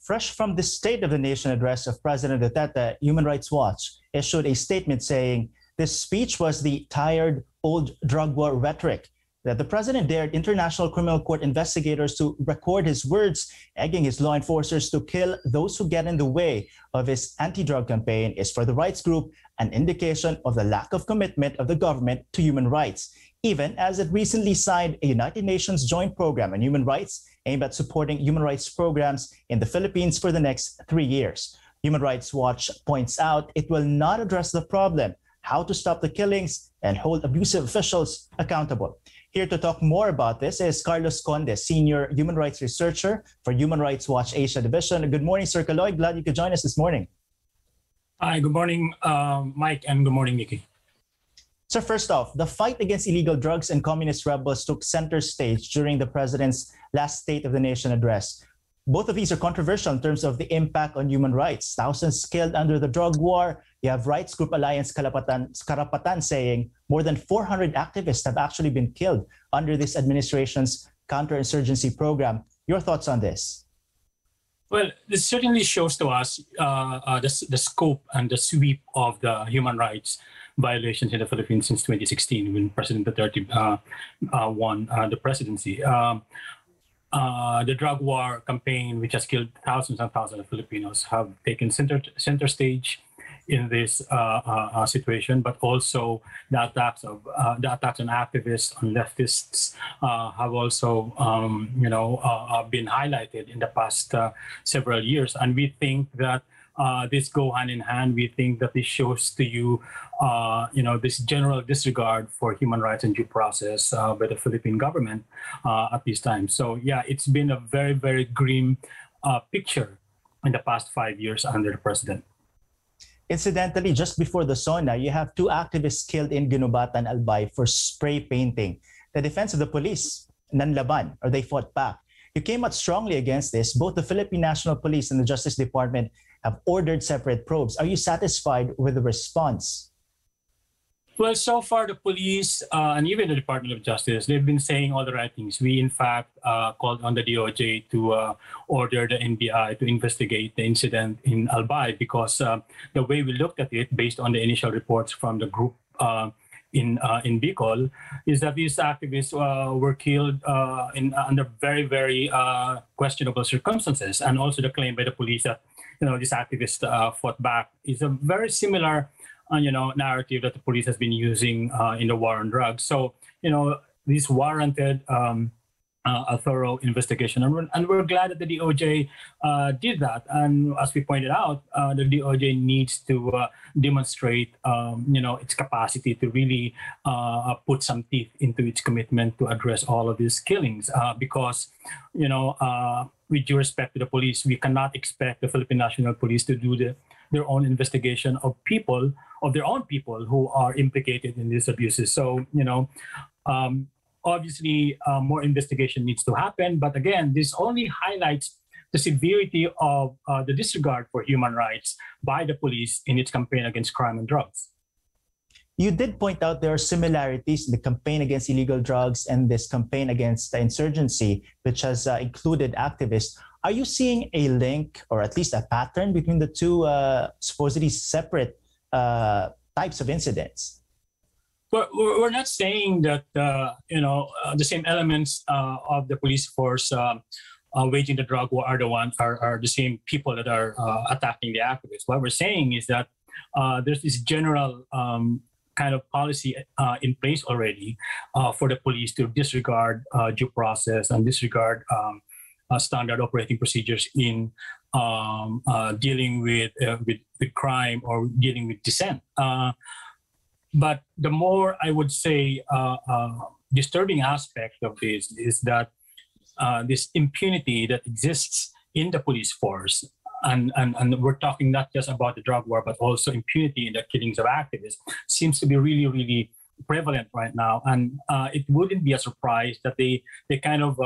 Fresh from the State of the Nation address of President Duterte, Human Rights Watch issued a statement saying this speech was the tired, old drug war rhetoric, that the president dared International Criminal Court investigators to record his words, egging his law enforcers to kill those who get in the way of his anti-drug campaign is, for the rights group, an indication of the lack of commitment of the government to human rights, even as it recently signed a United Nations joint program on human rights aimed at supporting human rights programs in the Philippines for the next 3 years. Human Rights Watch points out it will not address the problem, how to stop the killings, and hold abusive officials accountable. Here to talk more about this is Carlos Conde, Senior Human Rights Researcher for Human Rights Watch Asia Division. Good morning, Sir Kaloy. Glad you could join us this morning. Hi, good morning, Mike, and good morning, Nikki. So first off, the fight against illegal drugs and communist rebels took center stage during the president's last State of the Nation address. Both of these are controversial in terms of the impact on human rights. Thousands killed under the drug war. You have Rights Group Alliance Karapatan saying more than 400 activists have actually been killed under this administration's counterinsurgency program. Your thoughts on this? Well, this certainly shows to us the scope and the sweep of the human rights violations in the Philippines since 2016 when President Duterte won the presidency. The drug war campaign, which has killed thousands and thousands of Filipinos, have taken center stage in this situation, but also the attacks on activists, on leftists, have also been highlighted in the past several years, and we think that this go hand in hand. We think that this shows to you, this general disregard for human rights and due process by the Philippine government at this time. So yeah, it's been a very, very grim picture in the past 5 years under the president. Incidentally, just before the SONA, you have 2 activists killed in Ginubatan, Albay for spray painting. The defense of the police, nanlaban, or they fought back. You came out strongly against this. Both the Philippine National Police and the Justice Department have ordered separate probes. Are you satisfied with the response? Well, so far the police and even the Department of Justice, they've been saying all the right things. We, in fact, called on the DOJ to order the NBI to investigate the incident in Albay because the way we looked at it, based on the initial reports from the group in Bicol, is that these activists were killed under very, very questionable circumstances. And also the claim by the police that these activists fought back is a very similar narrative that the police has been using in the war on drugs. So, this warranted a thorough investigation. And we're glad that the DOJ did that. And as we pointed out, the DOJ needs to demonstrate, its capacity to really put some teeth into its commitment to address all of these killings. Because, with due respect to the police, we cannot expect the Philippine National Police to do their own investigation of their own people who are implicated in these abuses. So, obviously, more investigation needs to happen. But again, this only highlights the severity of the disregard for human rights by the police in its campaign against crime and drugs. You did point out there are similarities in the campaign against illegal drugs and this campaign against the insurgency, which has included activists. Are you seeing a link or at least a pattern between the two supposedly separate types of incidents? Well, we're not saying that the same elements of the police force waging the drug war are the same people that are attacking the activists. What we're saying is that there's this general kind of policy in place already for the police to disregard due process and disregard standard operating procedures in dealing with crime or dealing with dissent. But the more, I would say, disturbing aspect of this is that this impunity that exists in the police force, and we're talking not just about the drug war, but also impunity in the killings of activists, seems to be really, really prevalent right now. And it wouldn't be a surprise that they kind of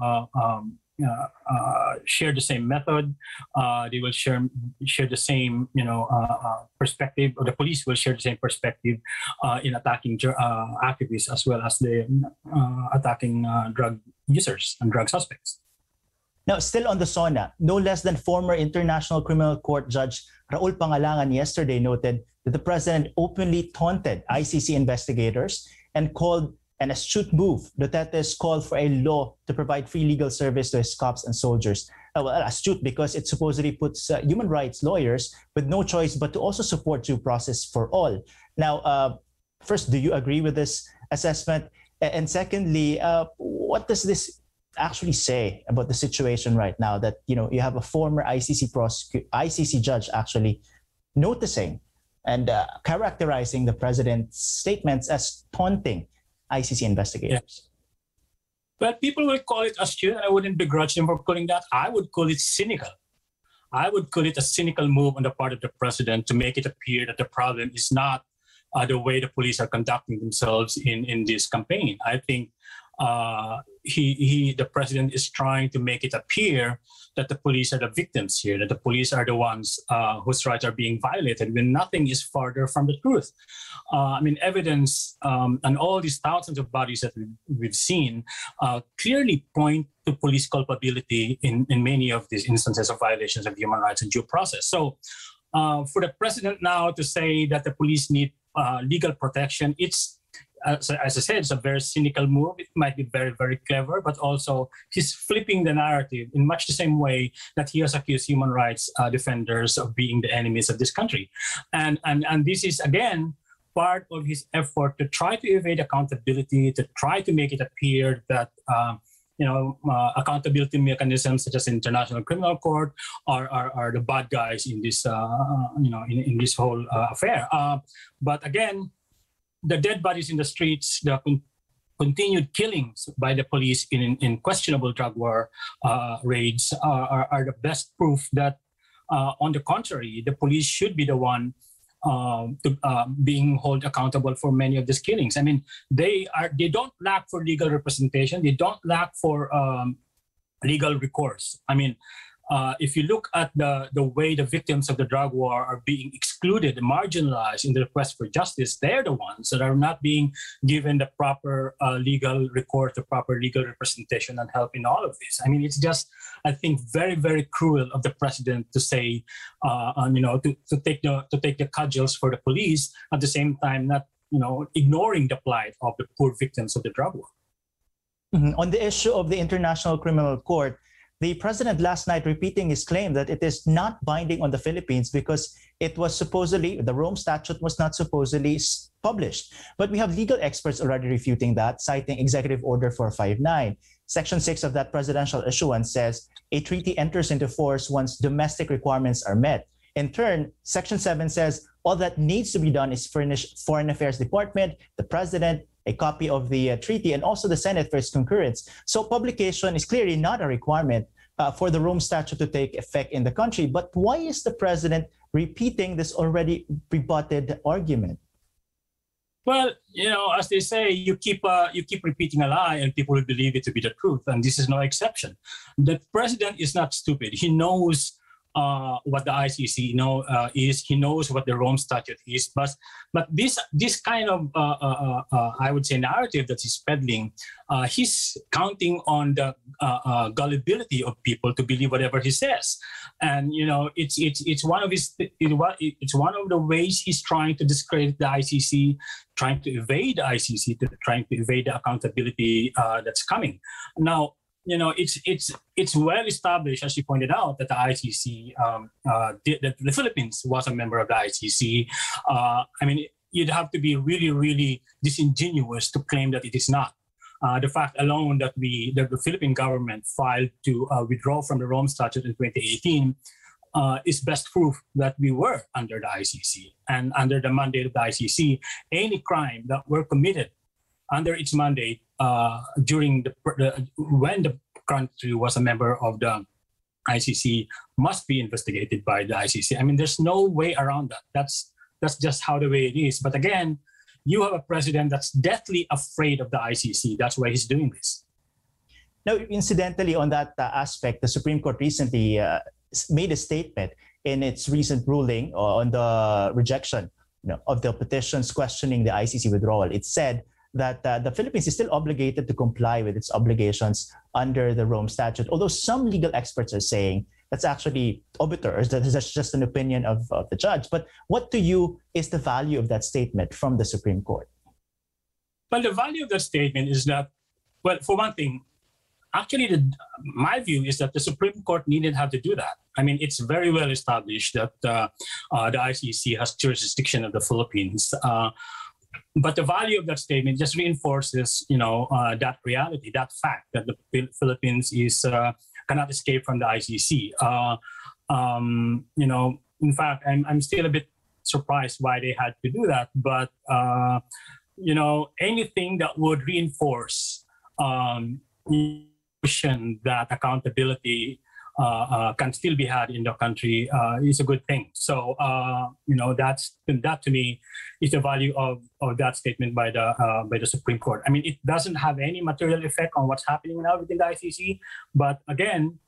share the same method. They will share the same, perspective, or the police will share the same perspective in attacking activists as well as the attacking drug users and drug suspects. Now, still on the SONA, no less than former International Criminal Court Judge Raul Pangalangan yesterday noted that the president openly taunted ICC investigators and called an astute move Duterte's call for a law to provide free legal service to his cops and soldiers. Well, astute because it supposedly puts human rights lawyers with no choice but to also support due process for all. Now, first, do you agree with this assessment? And secondly, what does this actually say about the situation right now that you have a former ICC judge actually noticing and characterizing the president's statements as taunting ICC investigators? Yes. But people will call it astute. I wouldn't begrudge them for calling that. I would call it cynical. I would call it a cynical move on the part of the president to make it appear that the problem is not the way the police are conducting themselves in this campaign. I think the president is trying to make it appear that the police are the victims here, that the police are the ones whose rights are being violated, when nothing is farther from the truth. Evidence and all these thousands of bodies that we've seen clearly point to police culpability in many of these instances of violations of human rights and due process. So for the president now to say that the police need legal protection, it's, as I said, it's a very cynical move. It might be very, very clever, but also he's flipping the narrative in much the same way that he has accused human rights defenders of being the enemies of this country. And this is, again, part of his effort to try to evade accountability, to try to make it appear that accountability mechanisms such as International Criminal Court are the bad guys in this in this whole affair. But again, the dead bodies in the streets, the continued killings by the police in questionable drug war raids are the best proof that, on the contrary, the police should be the one being held accountable for many of these killings. I mean, they don't lack for legal representation. They don't lack for legal recourse. I mean, if you look at the way the victims of the drug war are being excluded, marginalized in the quest for justice, they're the ones that are not being given the proper legal recourse, the proper legal representation and help in all of this. I mean, it's just, I think, very, very cruel of the president to say, to take the cudgels for the police, at the same time not, ignoring the plight of the poor victims of the drug war. Mm-hmm. On the issue of the International Criminal Court, the president last night repeating his claim that it is not binding on the Philippines because it was supposedly, the Rome Statute was not supposedly published. But we have legal experts already refuting that, citing Executive Order 459. Section 6 of that presidential issuance says a treaty enters into force once domestic requirements are met. In turn, Section 7 says all that needs to be done is furnish Foreign Affairs Department, the president, a copy of the treaty, and also the Senate for its concurrence. So publication is clearly not a requirement for the Rome Statute to take effect in the country. But why is the president repeating this already rebutted argument? Well, as they say, you keep repeating a lie and people will believe it to be the truth. And this is no exception. The president is not stupid. He knows what the ICC is. He knows what the Rome Statute is. But this kind of I would say narrative that he's peddling, he's counting on the gullibility of people to believe whatever he says, and it's one of the ways he's trying to discredit the ICC, trying to evade the ICC, trying to evade the accountability that's coming now. It's well established, as you pointed out, that the ICC, the Philippines was a member of the ICC. You'd have to be really, really disingenuous to claim that it is not. The fact alone that the Philippine government filed to withdraw from the Rome Statute in 2018 is best proof that we were under the ICC. And under the mandate of the ICC, any crime that were committed under its mandate when the country was a member of the ICC must be investigated by the ICC. I mean, there's no way around that. That's just how the way it is. But again, you have a president that's deathly afraid of the ICC. That's why he's doing this. Now, incidentally, on that aspect, the Supreme Court recently made a statement in its recent ruling on the rejection of the petitions questioning the ICC withdrawal. It said that the Philippines is still obligated to comply with its obligations under the Rome Statute, although some legal experts are saying that's actually obiter, that's just an opinion of the judge. But what to you is the value of that statement from the Supreme Court? Well, the value of that statement is that, well, for one thing, actually, my view is that the Supreme Court needn't have to do that. I mean, it's very well established that the ICC has jurisdiction of the Philippines. But the value of that statement just reinforces, that reality, that fact that the Philippines cannot escape from the ICC. In fact, I'm still a bit surprised why they had to do that. But anything that would reinforce that accountability can still be had in the country is a good thing. So, that to me is the value of that statement by the Supreme Court. I mean, it doesn't have any material effect on what's happening now within the ICC, but again,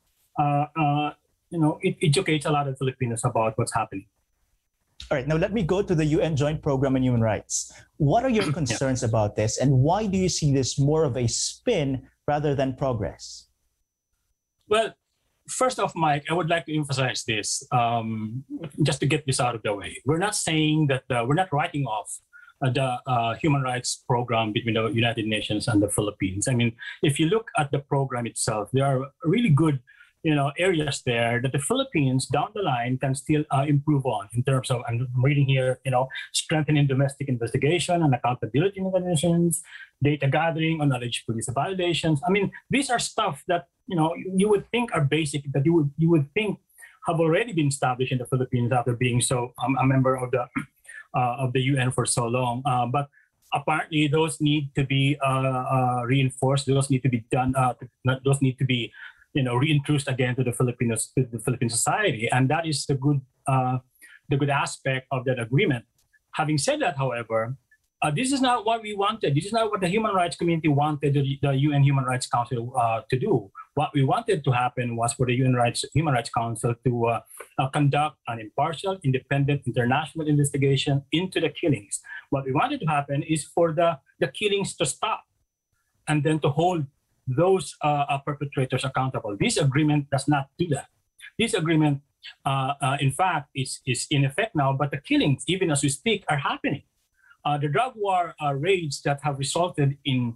it educates a lot of Filipinos about what's happening. All right, now let me go to the UN Joint Program on Human Rights. What are your concerns about this, and why do you see this more of a spin rather than progress? Well, first off, Mike, I would like to emphasize this, just to get this out of the way. We're not saying that we're not writing off the human rights program between the United Nations and the Philippines. I mean, if you look at the program itself, there are really good areas there that the Philippines down the line can still improve on in terms of, I'm reading here, strengthening domestic investigation and accountability mechanisms, data gathering on alleged police violations. I mean, these are stuff that, you would think are basic, that you would think have already been established in the Philippines after being a member of the UN for so long. But apparently those need to be reinforced. Those need to be done. Those need to be reintroduced again to the Philippine society, and that is the good aspect of that agreement. Having said that, however, this is not what we wanted. This is not what the human rights community wanted the UN Human Rights Council to do. What we wanted to happen was for the Human Rights Council to conduct an impartial, independent international investigation into the killings. What we wanted to happen is for the killings to stop, and then to hold those perpetrators accountable. This agreement does not do that. This agreement, in fact, is in effect now, but the killings, even as we speak, are happening. The drug war raids that have resulted in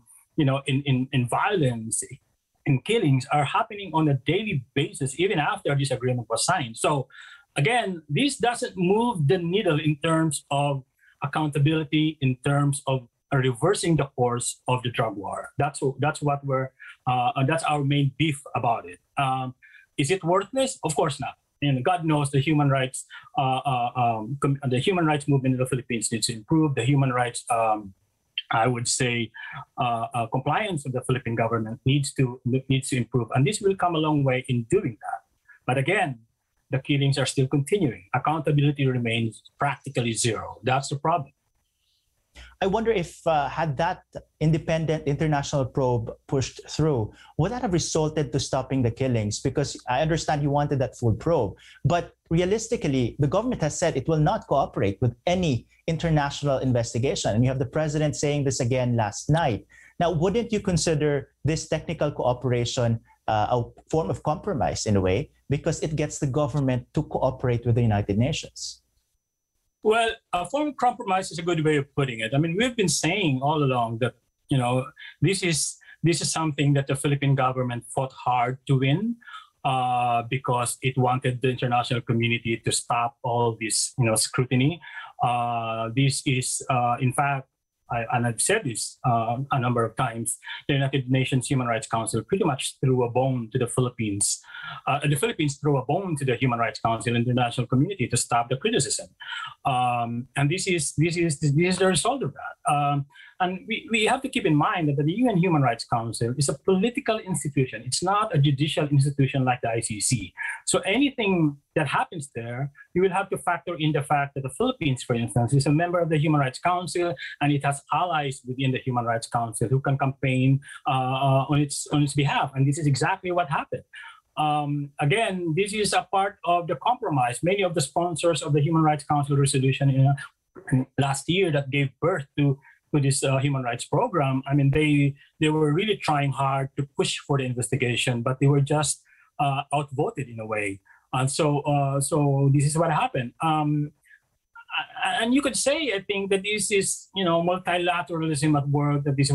violence, in killings, are happening on a daily basis, even after this agreement was signed. So, again, this doesn't move the needle in terms of accountability, in terms of reversing the course of the drug war. That's what that's our main beef about it. Is it worthless? Of course not. And God knows the human rights movement in the Philippines needs to improve. The human rights, I would say, compliance of the Philippine government needs to improve, and this will come a long way in doing that. But again, the killings are still continuing. Accountability remains practically zero. That's the problem. I wonder if had that independent international probe pushed through, would that have resulted to stopping the killings? Because I understand you wanted that full probe, but realistically, the government has said it will not cooperate with any international investigation. And you have the president saying this again last night. Now, wouldn't you consider this technical cooperation a form of compromise in a way, because it gets the government to cooperate with the United Nations? Well, a form of compromise is a good way of putting it. I mean, we've been saying all along that, this is something that the Philippine government fought hard to win because it wanted the international community to stop all this, scrutiny. This is, in fact, and I've said this a number of times, the United Nations Human Rights Council pretty much threw a bone to the Philippines. The Philippines threw a bone to the Human Rights Council and the international community to stop the criticism. And this is the result of that. And we have to keep in mind that the UN Human Rights Council is a political institution. It's not a judicial institution like the ICC. So anything that happens there, you will have to factor in the fact that the Philippines, for instance, is a member of the Human Rights Council, and it has allies within the Human Rights Council who can campaign on its behalf. And this is exactly what happened. Again, this is a part of the compromise. Many of the sponsors of the Human Rights Council resolution last year that gave birth to human rights program. I mean, they were really trying hard to push for the investigation, but they were just outvoted in a way. And so this is what happened. And you could say, I think, that this is, multilateralism at work. That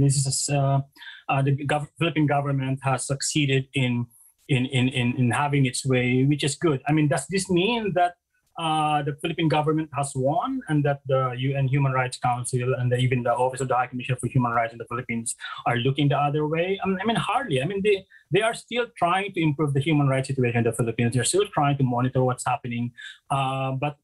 the Philippine government has succeeded in having its way, which is good. I mean, does this mean that the Philippine government has won, and that the UN Human Rights Council and even the Office of the High Commissioner for Human Rights in the Philippines are looking the other way? I mean, hardly. I mean, they are still trying to improve the human rights situation in the Philippines. They're still trying to monitor what's happening, but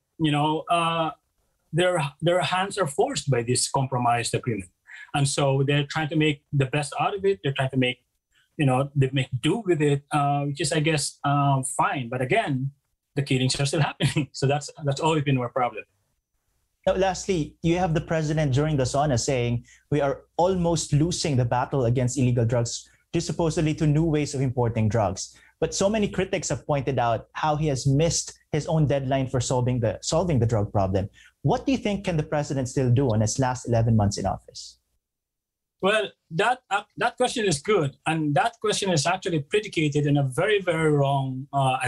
their hands are forced by this compromised agreement, and so they're trying to make the best out of it. They're trying to make they make do with it, which is, I guess, fine. But again, the killings are still happening. So that's always been our problem. Now, lastly, you have the president during the SONA saying we are almost losing the battle against illegal drugs due supposedly to new ways of importing drugs. But so many critics have pointed out how he has missed his own deadline for solving the drug problem. What do you think can the president still do in his last 11 months in office? Well, that question is good, and that question is actually predicated in a very, very wrong,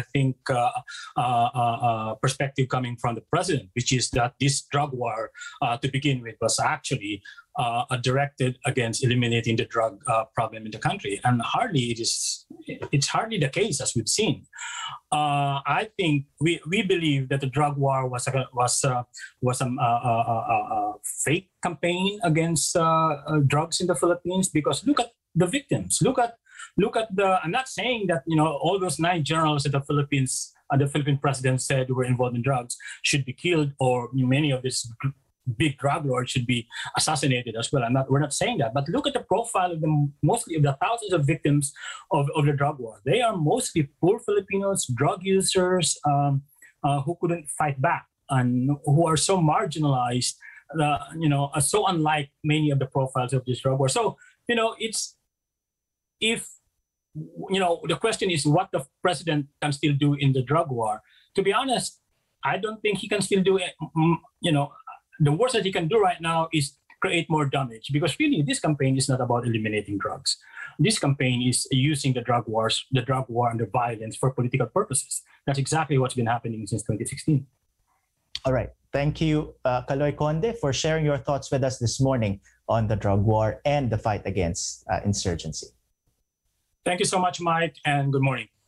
perspective coming from the president, which is that this drug war, to begin with, was actually directed against eliminating the drug problem in the country, and it's hardly the case, as we've seen. I think we believe that the drug war was a fake campaign against drugs in the Philippines, because look at the victims. Look at the. I'm not saying that all those 9 generals that the Philippine president said were involved in drugs should be killed, or many of these big drug lords should be assassinated as well. We're not saying that, but look at the profile of mostly of the thousands of victims of the drug war. They are mostly poor Filipinos, drug users, who couldn't fight back and who are so marginalized, so unlike many of the profiles of this drug war. So, the question is what the president can still do in the drug war. To be honest, I don't think he can still do it. The worst that he can do right now is create more damage, because really this campaign is not about eliminating drugs. This campaign is using the drug war and the violence for political purposes. That's exactly what's been happening since 2016. All right. Thank you, Kaloy Conde, for sharing your thoughts with us this morning on the drug war and the fight against insurgency. Thank you so much, Mike, and good morning.